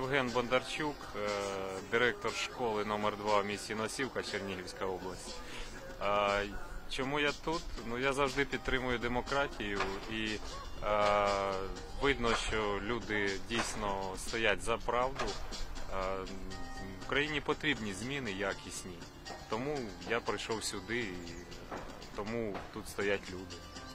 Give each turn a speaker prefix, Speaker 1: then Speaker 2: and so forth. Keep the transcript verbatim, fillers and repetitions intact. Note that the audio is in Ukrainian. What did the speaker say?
Speaker 1: Євген Бондарчук, директор школи номер два в місті Носівка, Чернігівська область. Чому я тут? Ну, я завжди підтримую демократію і е, видно, що люди дійсно стоять за правду. Е, в країні потрібні зміни якісні. Тому я прийшов сюди і тому тут стоять люди.